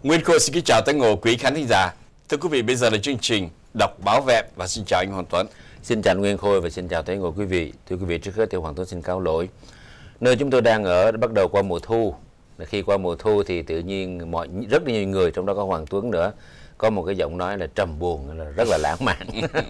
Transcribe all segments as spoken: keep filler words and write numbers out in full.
Nguyên Khôi xin kính chào tất cả quý khán thính giả. Thưa quý vị, bây giờ là chương trình đọc báo Vẹm và xin chào anh Hoàng Tuấn. Xin chào Nguyên Khôi và xin chào tất cả quý vị. Thưa quý vị, trước hết thì Hoàng Tuấn xin cáo lỗi. Nơi chúng tôi đang ở bắt đầu qua mùa thu. Khi qua mùa thu thì tự nhiên mọi rất nhiều người, trong đó có Hoàng Tuấn nữa, có một cái giọng nói là trầm buồn, là rất là lãng mạn.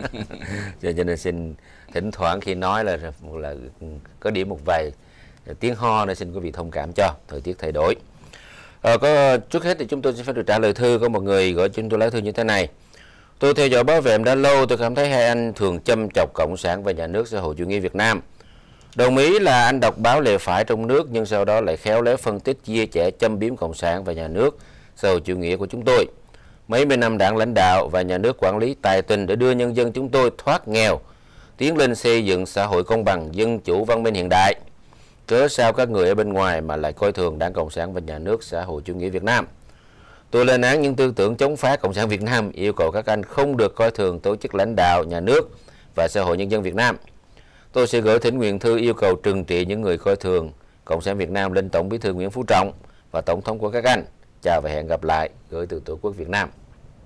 Cho nên xin thỉnh thoảng khi nói là là có điểm một vài tiếng ho, nên xin quý vị thông cảm cho thời tiết thay đổi. À, có trước hết thì chúng tôi xin phép được trả lời thư. Có một người gọi chúng tôi lá thư như thế này: tôi theo dõi báo Vẹm đã lâu, tôi cảm thấy hai anh thường châm chọc cộng sản và nhà nước xã hội chủ nghĩa Việt Nam. Đồng ý là anh đọc báo lề phải trong nước, nhưng sau đó lại khéo léo phân tích, chia sẻ, châm biếm cộng sản và nhà nước xã hội chủ nghĩa của chúng tôi. Mấy mươi năm đảng lãnh đạo và nhà nước quản lý tài tình để đưa nhân dân chúng tôi thoát nghèo, tiến lên xây dựng xã hội công bằng, dân chủ, văn minh hiện đại. Cớ sao các người ở bên ngoài mà lại coi thường Đảng Cộng sản và nhà nước xã hội chủ nghĩa Việt Nam? Tôi lên án những tư tưởng chống phá Cộng sản Việt Nam, yêu cầu các anh không được coi thường tổ chức lãnh đạo, nhà nước và xã hội nhân dân Việt Nam. Tôi sẽ gửi thỉnh nguyện thư yêu cầu trừng trị những người coi thường Cộng sản Việt Nam lên Tổng Bí thư Nguyễn Phú Trọng và Tổng thống của các anh. Chào và hẹn gặp lại. Gửi từ Tổ quốc Việt Nam.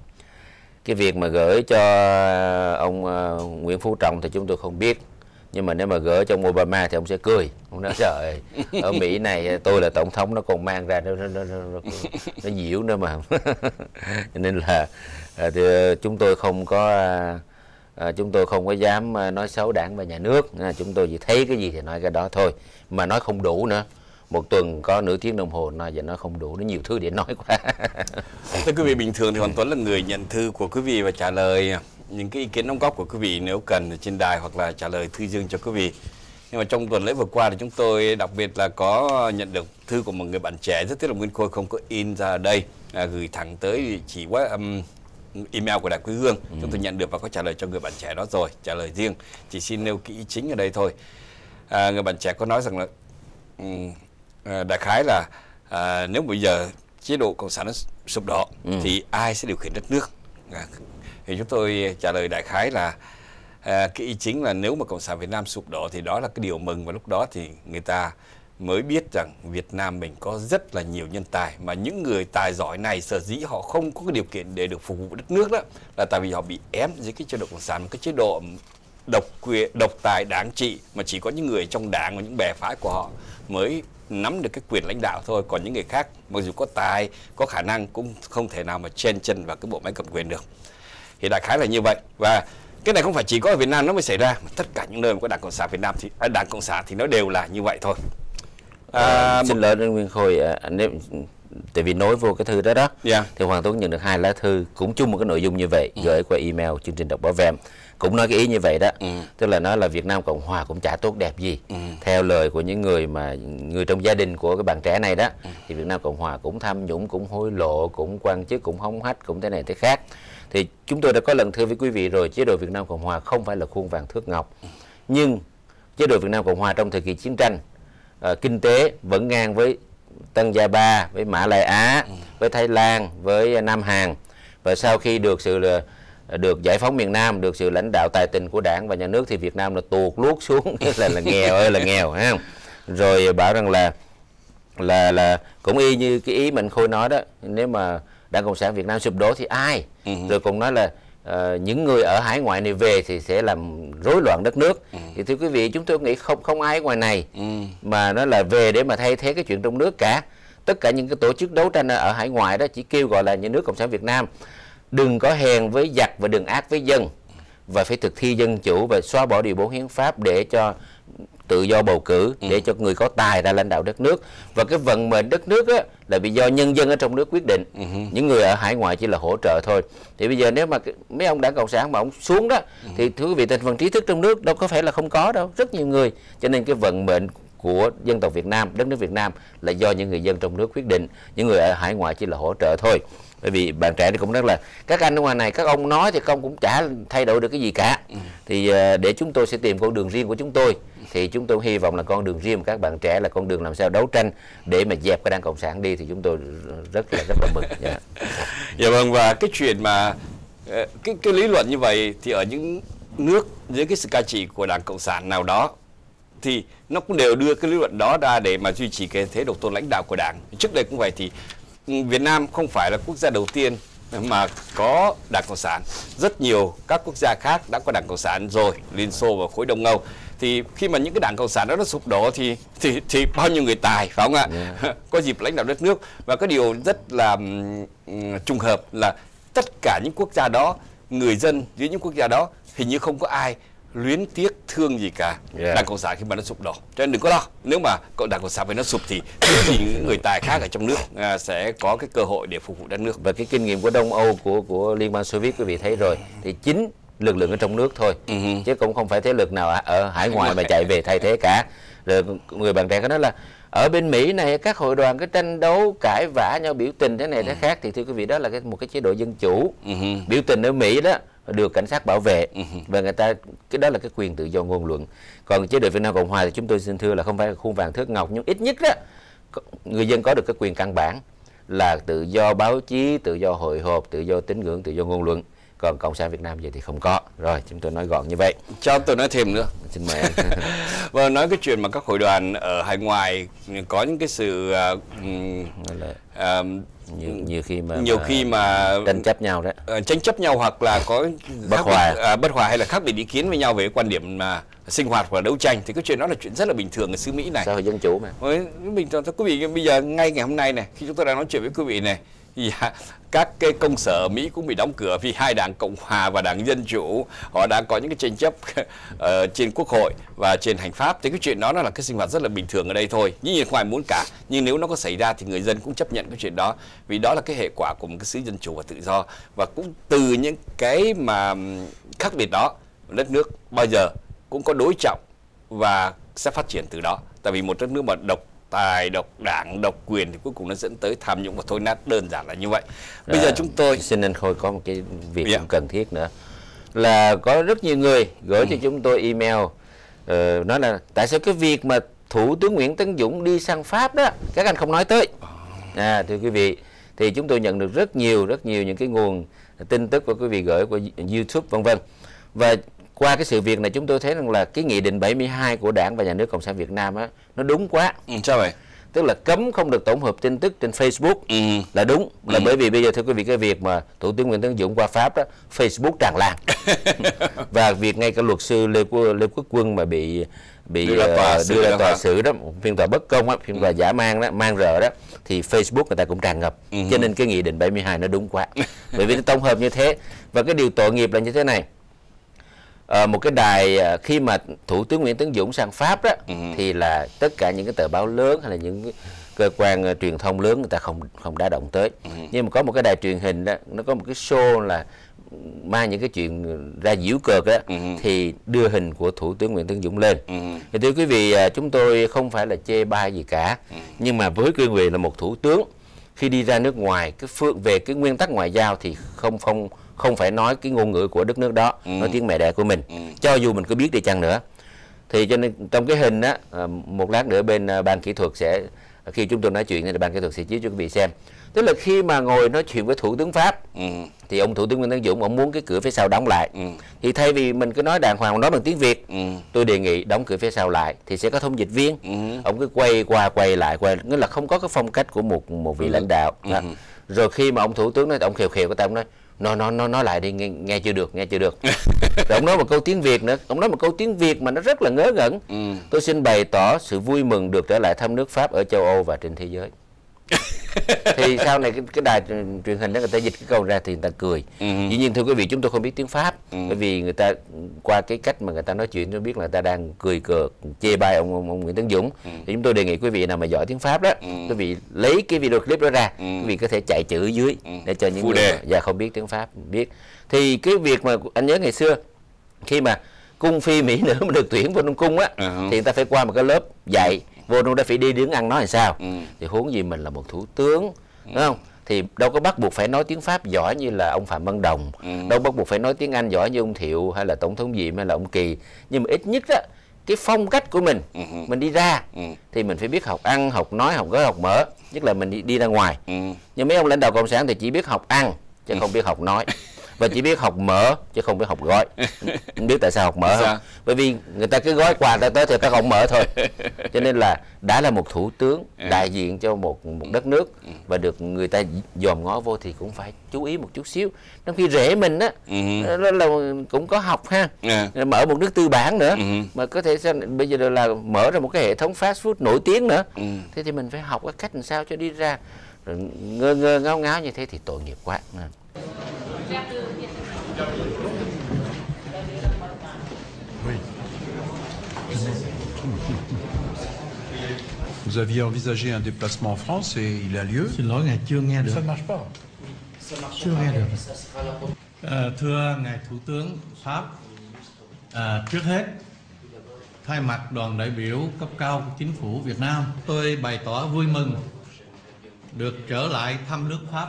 Cái việc mà gửi cho ông uh, Nguyễn Phú Trọng thì chúng tôi không biết. Nhưng mà nếu mà gửi cho ông Obama thì ông sẽ cười. Ông nói trời ơi, ở Mỹ này tôi là tổng thống, nó còn mang ra nó nó nó, nó, nó diễu nữa mà. Cho nên là thì chúng tôi không có à, chúng tôi không có dám nói xấu đảng và nhà nước. Chúng tôi chỉ thấy cái gì thì nói cái đó thôi, mà nói không đủ nữa. Một tuần có nửa tiếng đồng hồ nói vậy nó không đủ, nó nhiều thứ để nói quá. Thưa quý vị, bình thường thì Hoàng Tuấn là người nhận thư của quý vị và trả lời những cái ý kiến đóng góp của quý vị nếu cần trên đài, hoặc là trả lời thư riêng cho quý vị. Nhưng mà trong tuần lễ vừa qua thì chúng tôi đặc biệt là có nhận được thư của một người bạn trẻ, rất tiếc là Nguyên Khôi không có in ra ở đây, à, gửi thẳng tới chỉ quá um, email của Đài Quê Hương. Ừ. Chúng tôi nhận được và có trả lời cho người bạn trẻ đó rồi, trả lời riêng, chỉ xin nêu cái ý chính ở đây thôi. À, người bạn trẻ có nói rằng là um, à, đại khái là à, nếu bây giờ chế độ cộng sản nó sụp đổ ừ. thì ai sẽ điều khiển đất nước? À, thì chúng tôi trả lời đại khái là à, cái ý chính là nếu mà Cộng sản Việt Nam sụp đổ thì đó là cái điều mừng, và lúc đó thì người ta mới biết rằng Việt Nam mình có rất là nhiều nhân tài, mà những người tài giỏi này sở dĩ họ không có cái điều kiện để được phục vụ đất nước đó là tại vì họ bị ém dưới cái chế độ cộng sản, một cái chế độ độc quyền, độc tài đáng trị, mà chỉ có những người trong đảng và những bè phái của họ mới nắm được cái quyền lãnh đạo thôi, còn những người khác mặc dù có tài, có khả năng cũng không thể nào mà chen chân vào cái bộ máy cầm quyền được. Thì đại khái là như vậy, và cái này không phải chỉ có ở Việt Nam nó mới xảy ra, mà tất cả những nơi mà có Đảng Cộng sản Việt Nam thì à, Đảng Cộng sản thì nó đều là như vậy thôi. À, à, xin lỗi Nguyên Khôi, à, nếu tại vì nối vô cái thư đó đó, yeah. thì Hoàng Tuấn nhận được hai lá thư cũng chung một cái nội dung như vậy, ừ. gửi qua email chương trình đọc báo Vẹm, cũng nói cái ý như vậy đó, ừ. tức là nói là Việt Nam Cộng Hòa cũng chả tốt đẹp gì, ừ. theo lời của những người mà người trong gia đình của cái bạn trẻ này đó, ừ. thì Việt Nam Cộng Hòa cũng tham nhũng, cũng hối lộ, cũng quan chức, cũng hống hách, cũng thế này thế khác. Thì chúng tôi đã có lần thưa với quý vị rồi, chế độ Việt Nam Cộng Hòa không phải là khuôn vàng thước ngọc, ừ. nhưng chế độ Việt Nam Cộng Hòa trong thời kỳ chiến tranh, uh, kinh tế vẫn ngang với Tân Gia Ba, với Mã Lai Á, ừ. với Thái Lan, với Nam Hàn, và sau khi được sự là được giải phóng miền Nam, được sự lãnh đạo tài tình của đảng và nhà nước thì Việt Nam là tuột luốt xuống là là nghèo ơi là nghèo, thấy không? Rồi bảo rằng là là là cũng y như cái ý mình Khôi nói đó, nếu mà Đảng Cộng sản Việt Nam sụp đổ thì ai? Ừ. Rồi cũng nói là uh, những người ở hải ngoại này về thì sẽ làm rối loạn đất nước. Ừ. Thì thưa quý vị, chúng tôi nghĩ không không ai ngoài này ừ. mà nó là về để mà thay thế cái chuyện trong nước cả. Tất cả những cái tổ chức đấu tranh ở hải ngoại đó chỉ kêu gọi là nhà nước Cộng sản Việt Nam đừng có hèn với giặc và đừng ác với dân, và phải thực thi dân chủ và xóa bỏ điều bốn hiến pháp để cho tự do bầu cử, để cho người có tài ra lãnh đạo đất nước. Và cái vận mệnh đất nước á, là bị do nhân dân ở trong nước quyết định, uh-huh. những người ở hải ngoại chỉ là hỗ trợ thôi. Thì bây giờ nếu mà mấy ông Đảng Cộng sản mà ông xuống đó, uh-huh. thì thưa quý vị, thành phần trí thức trong nước đâu có phải là không có đâu, rất nhiều người. Cho nên cái vận mệnh của dân tộc Việt Nam, đất nước Việt Nam là do những người dân trong nước quyết định, những người ở hải ngoại chỉ là hỗ trợ thôi. Bởi vì bạn trẻ thì cũng rất là các anh ở ngoài này, các ông nói thì không cũng chả thay đổi được cái gì cả. Ừ. Thì để chúng tôi sẽ tìm con đường riêng của chúng tôi, thì chúng tôi hy vọng là con đường riêng của các bạn trẻ là con đường làm sao đấu tranh để mà dẹp cái Đảng Cộng sản đi, thì chúng tôi rất là rất là mừng. Dạ. Dạ vâng, và cái chuyện mà cái cái lý luận như vậy thì ở những nước dưới cái sự cai trị của Đảng Cộng sản nào đó thì nó cũng đều đưa cái lý luận đó ra để mà duy trì cái thế độc tôn lãnh đạo của Đảng. Trước đây cũng vậy, thì Việt Nam không phải là quốc gia đầu tiên mà có Đảng Cộng sản. Rất nhiều các quốc gia khác đã có Đảng Cộng sản rồi, Liên Xô và khối Đông Âu. Thì khi mà những cái Đảng Cộng sản đó nó sụp đổ thì thì thì bao nhiêu người tài, phải không ạ? Yeah. Có dịp lãnh đạo đất nước. Và cái điều rất là um, trùng hợp là tất cả những quốc gia đó, người dân dưới những quốc gia đó hình như không có ai luyến tiếc thương gì cả yeah. Đảng Cộng sản khi mà nó sụp đổ. Cho nên đừng có lo, nếu mà Đảng Cộng sản phải nó sụp thì thì những người tài khác ở trong nước à, sẽ có cái cơ hội để phục vụ đất nước. Và cái kinh nghiệm của Đông Âu, của của Liên bang Xô Viết quý vị thấy rồi, thì chính lực lượng ở trong nước thôi, uh-huh. chứ cũng không phải thế lực nào ở hải ngoại mà chạy về thay thế cả. Rồi người bạn trẻ có nói là ở bên Mỹ này các hội đoàn cái tranh đấu cãi vã nhau, biểu tình thế này thế khác, thì thưa quý vị đó là cái một cái chế độ dân chủ. Uh-huh. Biểu tình ở Mỹ đó được cảnh sát bảo vệ, uh-huh. và người ta cái đó là cái quyền tự do ngôn luận. Còn chế độ Việt Nam Cộng Hòa thì chúng tôi xin thưa là không phải là khuôn vàng thước ngọc, nhưng ít nhất đó người dân có được cái quyền căn bản là tự do báo chí, tự do hội họp, tự do tín ngưỡng, tự do ngôn luận. Còn Cộng sản Việt Nam vậy thì không có. Rồi, chúng tôi nói gọn như vậy. Cho tôi nói thêm nữa. Xin mời anh. Và nói cái chuyện mà các hội đoàn ở hải ngoại có những cái sự uh, uh, nhiều, nhiều khi mà nhiều mà khi mà tranh chấp nhau đấy. Uh, tranh chấp nhau hoặc là có bất hòa, uh, bất hòa hay là khác biệt ý kiến với nhau về quan điểm mà sinh hoạt và đấu tranh, thì cái chuyện đó là chuyện rất là bình thường ở xứ Mỹ này. Xã hội dân chủ mà. Với bình thường, quý vị bây giờ ngay ngày hôm nay này, khi chúng tôi đang nói chuyện với quý vị này, thì các cái công sở ở Mỹ cũng bị đóng cửa vì hai đảng Cộng Hòa và đảng Dân Chủ họ đang có những cái tranh chấp uh, trên Quốc hội và trên hành pháp. Thì cái chuyện đó nó là cái sinh hoạt rất là bình thường ở đây thôi, nhưng không ai muốn cả. Nhưng nếu nó có xảy ra thì người dân cũng chấp nhận cái chuyện đó, vì đó là cái hệ quả của một cái xứ dân chủ và tự do. Và cũng từ những cái mà khác biệt đó, đất nước bao giờ cũng có đối trọng và sẽ phát triển từ đó. Tại vì một đất nước mà độc tài, độc đảng, độc quyền thì cuối cùng nó dẫn tới tham nhũng và thối nát, đơn giản là như vậy. Bây à, giờ chúng tôi xin anh Khôi có một cái việc yeah. cũng cần thiết nữa, là có rất nhiều người gửi ừ. cho chúng tôi email uh, nói là tại sao cái việc mà Thủ tướng Nguyễn Tấn Dũng đi sang Pháp đó các anh không nói tới. À, thưa quý vị, thì chúng tôi nhận được rất nhiều rất nhiều những cái nguồn tin tức của quý vị gửi qua YouTube vân vân. Và qua cái sự việc này chúng tôi thấy rằng là cái nghị định bảy mươi hai của Đảng và Nhà nước Cộng sản Việt Nam á, nó đúng quá. Ừ, sao vậy? Tức là cấm không được tổng hợp tin tức trên Facebook ừ. là đúng. Là ừ. bởi vì bây giờ thưa quý vị, cái việc mà Thủ tướng Nguyễn Tấn Dũng qua Pháp đó, Facebook tràn lan. Và việc ngay cả luật sư Lê Quốc, Lê Quốc Quân mà bị bị đưa ra tòa, uh, đưa ra tòa xử đó, phiên tòa bất công á, phiên tòa ừ. giả mang đó, mang rợ đó, thì Facebook người ta cũng tràn ngập. Ừ. Cho nên cái nghị định bảy mươi hai nó đúng quá. Bởi vì nó tổng hợp như thế. Và cái điều tội nghiệp là như thế này. À, một cái đài khi mà Thủ tướng Nguyễn Tấn Dũng sang Pháp đó, ừ. thì là tất cả những cái tờ báo lớn hay là những cơ quan uh, truyền thông lớn người ta không không đá động tới. Ừ. Nhưng mà có một cái đài truyền hình đó, nó có một cái show là mang những cái chuyện ra giễu cợt đó, ừ. thì đưa hình của Thủ tướng Nguyễn Tấn Dũng lên. Ừ. Thì thưa quý vị, chúng tôi không phải là chê bai gì cả, ừ. nhưng mà với cương vị là một thủ tướng, khi đi ra nước ngoài, cái phương về cái nguyên tắc ngoại giao thì không không không phải nói cái ngôn ngữ của đất nước đó, ừ. nói tiếng mẹ đẻ của mình, ừ. cho dù mình có biết đi chăng nữa. Thì cho nên trong cái hình á, một lát nữa bên ban kỹ thuật sẽ, khi chúng tôi nói chuyện thì ban kỹ thuật sẽ chiếu cho quý vị xem. Tức là khi mà ngồi nói chuyện với Thủ tướng Pháp, ừ. thì ông Thủ tướng Nguyễn Tấn Dũng ông muốn cái cửa phía sau đóng lại, ừ. thì thay vì mình cứ nói đàng hoàng, nói bằng tiếng Việt, ừ. tôi đề nghị đóng cửa phía sau lại thì sẽ có thông dịch viên, ừ. ông cứ quay qua quay lại quay, nghĩa là không có cái phong cách của một một vị ừ. lãnh đạo. Ừ. Rồi khi mà ông Thủ tướng nói, ông khều khều của ta, ông nói nó nó nó nói lại đi, nghe, nghe chưa được, nghe chưa được. Rồi ông nói một câu tiếng Việt nữa, ông nói một câu tiếng Việt mà nó rất là ngớ ngẩn. Ừ. Tôi xin bày tỏ sự vui mừng được trở lại thăm nước Pháp ở châu Âu và trên thế giới. Thì sau này cái, cái đài truyền hình đó người ta dịch cái câu ra thì người ta cười. Ừ. Dĩ nhiên thưa quý vị, chúng tôi không biết tiếng Pháp, ừ. bởi vì người ta qua cái cách mà người ta nói chuyện tôi biết là người ta đang cười cợt chê bai ông, ông, ông Nguyễn Tấn Dũng. Ừ. Thì chúng tôi đề nghị quý vị nào mà giỏi tiếng Pháp đó, ừ. quý vị lấy cái video clip đó ra, ừ. quý vị có thể chạy chữ dưới, ừ. để cho những Phu người mà, dạ, không biết tiếng Pháp biết. Thì cái việc mà anh nhớ ngày xưa khi mà cung phi mỹ nữ mà được tuyển vào trong cung á, uh-huh. thì người ta phải qua một cái lớp dạy, vô trong đó phải đi đứng ăn nói làm sao. Ừ. Thì huống gì mình là một thủ tướng, ừ. đúng không? Thì đâu có bắt buộc phải nói tiếng Pháp giỏi như là ông Phạm Văn Đồng, ừ. đâu bắt buộc phải nói tiếng Anh giỏi như ông Thiệu hay là Tổng thống Diệm hay là ông Kỳ. Nhưng mà ít nhất á, cái phong cách của mình, ừ. mình đi ra, ừ. thì mình phải biết học ăn, học nói, học gói, học mở. Nhất là mình đi, đi ra ngoài. Ừ. Nhưng mấy ông lãnh đạo Cộng sản thì chỉ biết học ăn, chứ không biết học nói. Và chỉ biết học mở chứ không biết học gói. Không biết tại sao học mở không? Bởi vì người ta cứ gói quà ta tới thì ta không mở thôi. Cho nên là đã là một thủ tướng đại diện cho một một đất nước và được người ta dòm ngó vô thì cũng phải chú ý một chút xíu. Trong khi rể mình á, đó là cũng có học ha, mở một nước tư bản nữa, mà có thể bây giờ là mở ra một cái hệ thống fast food nổi tiếng nữa. Thế thì mình phải học cái cách làm sao cho đi ra ngơ ngơ ngáo ngáo như thế thì tội nghiệp quá. Vous aviez envisagé un déplacement en France et il a lieu. Xin lỗi ngài, chưa nghe được. Ça ne marche pas. Chưa nghe được. À, thưa ngài Thủ tướng Pháp, à, trước hết thay mặt đoàn đại biểu cấp cao của chính phủ Việt Nam, tôi bày tỏ vui mừng được trở lại thăm nước Pháp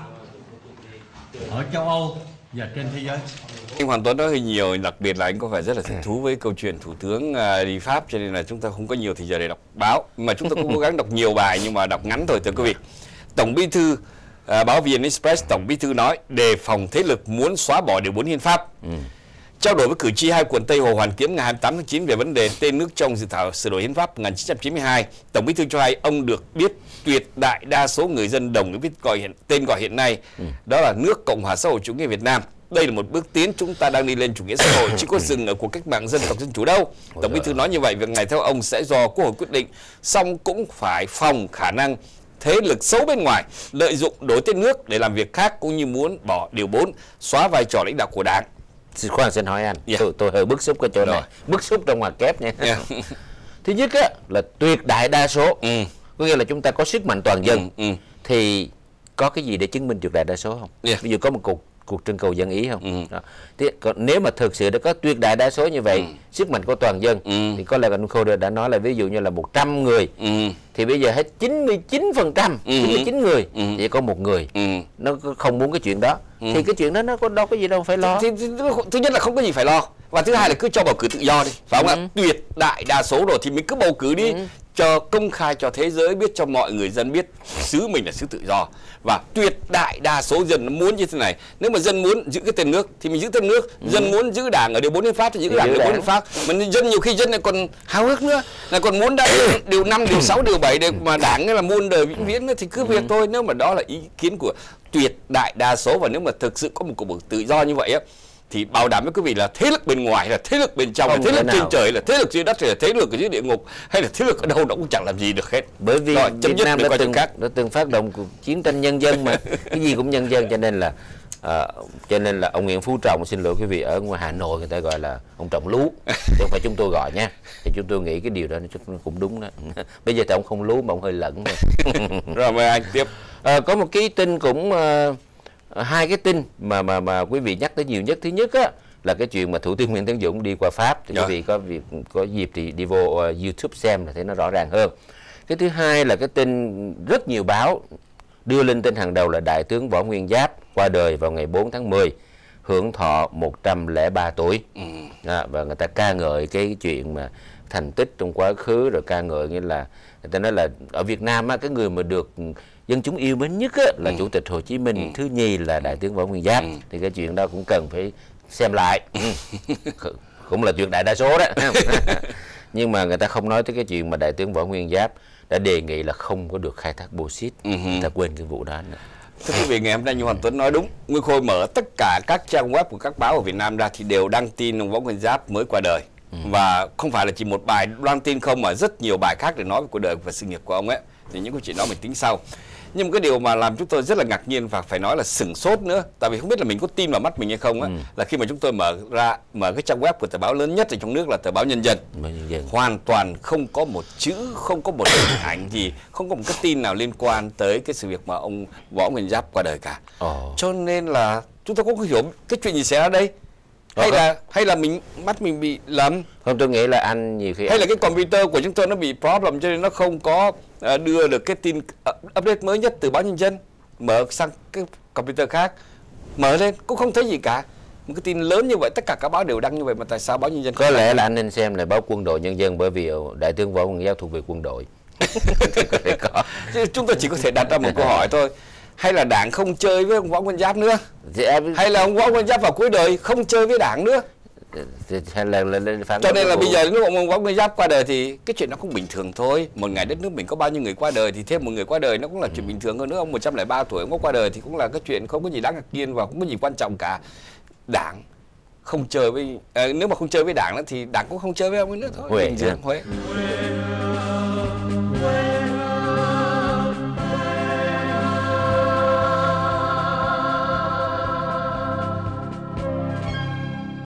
ở châu Âu và trên thế giới. Anh Hoàng Tuấn nói hơi nhiều, đặc biệt là anh có phải rất là thích thú với câu chuyện thủ tướng đi Pháp, cho nên là chúng ta không có nhiều thời giờ để đọc báo, mà chúng ta cũng cố gắng đọc nhiều bài nhưng mà đọc ngắn thôi thưa quý vị. Tổng Bí thư à, báo vê en Express, Tổng Bí thư nói đề phòng thế lực muốn xóa bỏ điều bốn hiến pháp. Ừ. Trao đổi với cử tri hai quận Tây Hồ Hoàn Kiếm ngày hai mươi tám tháng chín về vấn đề tên nước trong dự thảo sửa đổi hiến pháp một nghìn chín trăm chín mươi hai, Tổng Bí thư cho hay ông được biết tuyệt đại đa số người dân đồng ý với gọi hiện, tên gọi hiện nay, ừ. đó là nước Cộng hòa xã hội chủ nghĩa Việt Nam. Đây là một bước tiến, chúng ta đang đi lên chủ nghĩa xã hội, chứ có dừng ở cuộc cách mạng dân tộc dân chủ đâu. Tổng Bí thư nói như vậy, việc này theo ông sẽ do Quốc hội quyết định, song cũng phải phòng khả năng thế lực xấu bên ngoài lợi dụng đổi tên nước để làm việc khác, cũng như muốn bỏ điều bốn, xóa vai trò lãnh đạo của Đảng. Xin khoan xin hỏi anh, yeah. tôi, tôi hơi bức xúc cái chỗ Rồi. này, bức xúc trong ngoặc kép nha. Yeah. Thứ nhất á, là tuyệt đại đa số, ừ. có nghĩa là chúng ta có sức mạnh toàn dân, ừ. Ừ. thì có cái gì để chứng minh tuyệt đại đa số không? Yeah. Ví dụ có một cuộc cuộc trưng cầu dân ý không? Ừ. Đó. Thì, còn nếu mà thực sự đã có tuyệt đại đa số như vậy, ừ. sức mạnh của toàn dân, ừ. thì có lẽ anh Khôi đã nói là ví dụ như là một trăm người, ừ. thì bây giờ hết chín mươi chín phần trăm, ừ. chín mươi chín người, ừ. chỉ có một người, ừ. nó không muốn cái chuyện đó, ừ. thì cái chuyện đó nó có đâu có gì đâu phải lo. Thì, thì, thì, thứ nhất là không có gì phải lo, và thứ hai là cứ cho bầu cử tự do đi, phải không ạ? Ừ. Tuyệt đại đa số rồi thì mình cứ bầu cử đi, ừ. cho công khai cho thế giới biết, cho mọi người dân biết xứ mình là xứ tự do. Và tuyệt đại đa số dân muốn như thế này, nếu mà dân muốn giữ cái tên nước thì mình giữ tên nước, ừ. dân muốn giữ đảng ở điều bốn hiến pháp thì giữ đảng ở điều bốn hiến pháp. Mà dân nhiều khi dân này còn háo hức nữa, là còn muốn đã điều năm, điều sáu, điều bảy để mà đảng là muôn đời vĩnh viễn thì cứ việc thôi. Nếu mà đó là ý kiến của tuyệt đại đa số, và nếu mà thực sự có một cuộc bầu tự do như vậy á, thì bảo đảm với quý vị là thế lực bên ngoài, là thế lực bên trong, là thế lực trên trời, là thế lực dưới đất, hay là thế lực ở dưới địa ngục, hay là thế lực ở đâu nó cũng chẳng làm gì được hết. Bởi vì rồi, Việt Nam đã từng, đã từng phát động cuộc chiến tranh nhân dân mà cái gì cũng nhân dân, cho nên là à, cho nên là ông Nguyễn Phú Trọng, xin lỗi quý vị, ở ngoài Hà Nội người ta gọi là ông Trọng Lú, chứ không phải chúng tôi gọi nha. Thì chúng tôi nghĩ cái điều đó nó cũng đúng đó. Bây giờ thì ông không lú mà ông hơi lẫn thôi. Rồi mời anh tiếp. À, có một cái tin cũng uh, hai cái tin mà mà mà quý vị nhắc tới nhiều nhất. Thứ nhất á, là cái chuyện mà Thủ tướng Nguyễn Tấn Dũng đi qua Pháp, thì quý vị có việc có dịp thì đi vô uh, YouTube xem là thấy nó rõ ràng hơn. Cái thứ hai là cái tin rất nhiều báo đưa lên tin hàng đầu là Đại tướng Võ Nguyên Giáp qua đời vào ngày bốn tháng mười, hưởng thọ một trăm lẻ ba tuổi. Ừ. À, và người ta ca ngợi cái chuyện mà thành tích trong quá khứ, rồi ca ngợi nghĩa là người ta nói là ở Việt Nam á, cái người mà được dân chúng yêu mến nhất á, là ừ. Chủ tịch Hồ Chí Minh, ừ. thứ nhì là Đại tướng Võ Nguyên Giáp. Ừ. Thì cái chuyện đó cũng cần phải xem lại. Cũng là tuyệt đại đa số đó. Nhưng mà người ta không nói tới cái chuyện mà Đại tướng Võ Nguyên Giáp đã đề nghị là không có được khai thác bauxit. Ừ. Người ta quên cái vụ đó nữa. Thưa quý vị, ngày hôm nay như Hoàng Tuấn nói đúng, Nguyên Khôi mở tất cả các trang web của các báo ở Việt Nam ra thì đều đăng tin ông Võ Nguyên Giáp mới qua đời. Ừ. Và không phải là chỉ một bài loan tin không, mà rất nhiều bài khác để nói về cuộc đời và sự nghiệp của ông ấy. Thì những câu chuyện đó mình tính sau. Nhưng cái điều mà làm chúng tôi rất là ngạc nhiên và phải nói là sửng sốt nữa, tại vì không biết là mình có tin vào mắt mình hay không á, ừ. là khi mà chúng tôi mở ra mở cái trang web của tờ báo lớn nhất ở trong nước là tờ báo Nhân dân, Nhân dân, hoàn toàn không có một chữ, không có một hình ảnh gì, không có một cái tin nào liên quan tới cái sự việc mà ông Võ Nguyên Giáp qua đời cả. Oh. Cho nên là chúng tôi cũng hiểu cái chuyện gì xảy ra đây. Hay oh. là hay là mình mắt mình bị lầm? Không, tôi nghĩ là anh nhiều khi hay anh... là cái computer của chúng tôi nó bị problem cho nên nó không có uh, đưa được cái tin uh, update mới nhất từ báo Nhân dân. Mở sang cái computer khác, mở lên cũng không thấy gì cả. Một cái tin lớn như vậy, tất cả các báo đều đăng như vậy, mà tại sao báo Nhân dân có lẽ đăng? Là anh nên xem là báo Quân đội Nhân dân, bởi vì Đại tướng Võ Nguyên Giáp thuộc về quân đội. có. Chúng tôi chỉ có thể đặt ra một câu hỏi thôi. Hay là đảng không chơi với ông Võ Nguyên Giáp nữa? Dạ, hay là ông Võ Nguyên Giáp vào cuối đời không chơi với đảng nữa? Cho nên là bây giờ lúc ông Võ Nguyên Giáp qua đời thì cái chuyện nó cũng bình thường thôi. Một ngày đất nước mình có bao nhiêu người qua đời thì thêm một người qua đời nó cũng là chuyện bình thường hơn nữa. Ông một trăm lẻ ba tuổi ông có qua đời thì cũng là cái chuyện không có gì đáng ngạc nhiên và không có gì quan trọng cả. Đảng không chơi với à, nếu mà không chơi với Đảng thì Đảng cũng không chơi với ông ấy nữa thôi. Huệ, Huệ.